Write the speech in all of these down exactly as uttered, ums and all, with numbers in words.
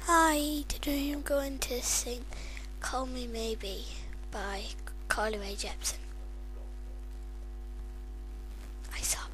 Hi, today I'm going to sing Call Me Maybe by Carly Rae Jepsen. I suck.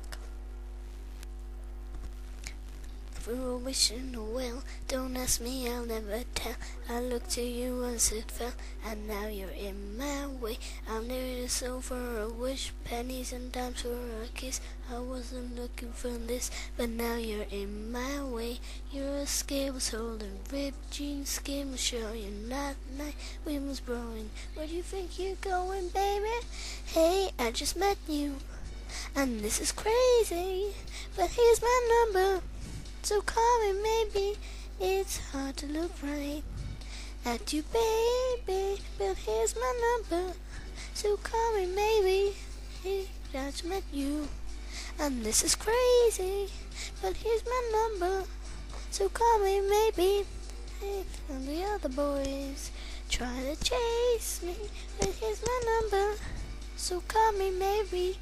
For a wish and a will, don't ask me, I'll never tell. I looked to you once it fell, and now you're in my way. I'll never settle for a wish, pennies and dimes for a kiss. I wasn't looking for this, but now you're in my way. Your escape was holding ripped jeans, skin was showing, not night, wind was blowing. Where do you think you're going, baby? Hey, I just met you, and this is crazy, but here's my number. So call me maybe. It's hard to look right at you, baby, but here's my number. So call me maybe. Hey, I just met you, and this is crazy, but here's my number. So call me maybe. Hey, and the other boys try to chase me, but here's my number. So call me maybe.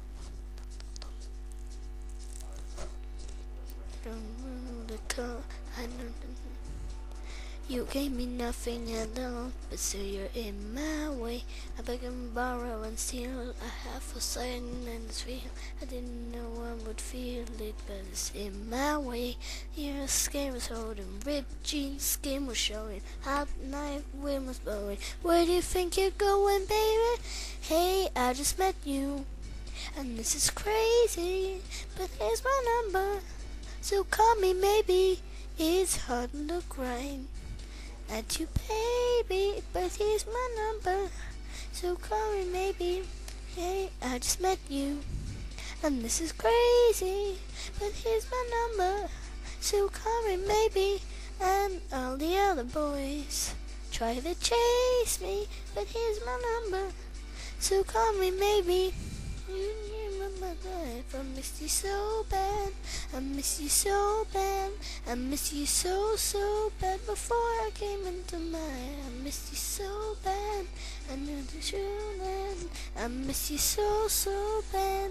I don't, you gave me nothing at all, but still you're in my way. I beg and borrow and steal. I have forsaken and it's real. I didn't know one would feel it, but it's in my way. Your skin was holding, ripped jeans, skin was showing, hot night wind was blowing. Where do you think you're going, baby? Hey, I just met you, and this is crazy, but here's my number. So call me maybe. It's hard to look right at you, baby, but here's my number. So call me maybe. Hey, I just met you, and this is crazy, but here's my number. So call me maybe. And all the other boys try to chase me, but here's my number. So call me maybe. You remember that I missed you so bad. I miss you so bad. I miss you so, so bad. Before I came into my, I missed you so bad. I knew the truth. I miss you so, so bad.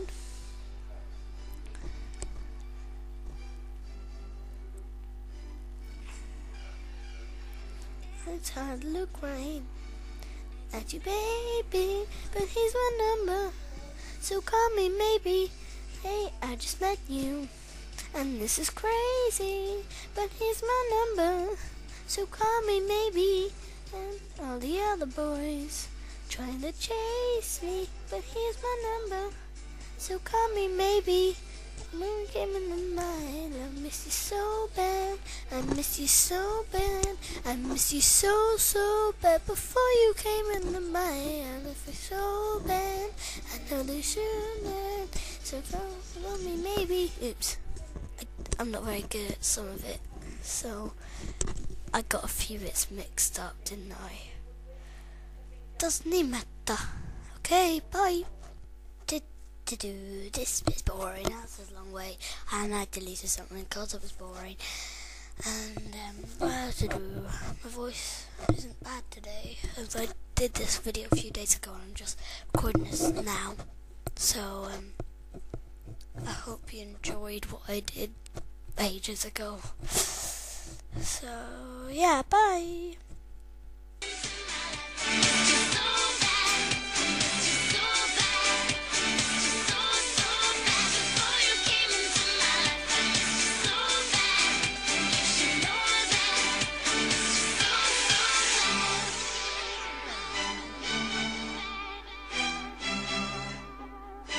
It's hard to look right at you, baby, but here's my number. So call me maybe. Hey, I just met you, and this is crazy, but here's my number. So call me maybe. And all the other boys trying to chase me, but here's my number. So call me maybe. Moon came in the mind. I miss you so bad. I miss you so bad. I miss you so, so bad. Before you came in the mind, I left you so bad. I know they shouldn't. So call me maybe. Oops. I, I'm not very good at some of it, so I got a few bits mixed up, didn't I? Doesn't even matter. Okay, bye. To do this bit's boring, that's a long way, and I deleted something because it was boring. And um, what I have to do, my voice isn't bad today, as I did this video a few days ago and I'm just recording this now. So um, I hope you enjoyed what I did ages ago. So yeah, bye.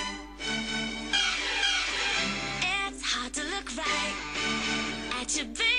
Right at your baby.